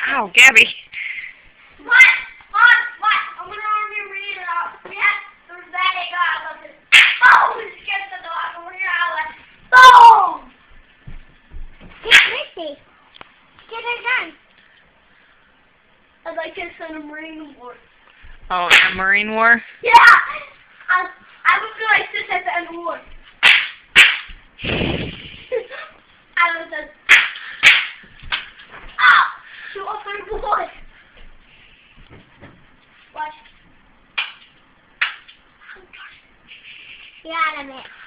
Ow, Gabby. What? What? I'm gonna read it out. Yes, there's that egg out of it. Oh, it's against the dog over here. Boom! Get Missy. Get her gun. I'd like to send a Marine War. Oh, a Marine War? Yeah! I would feel like this at the end of the war. I was just... Ah! Shoot off their boy! Watch. Get out of it.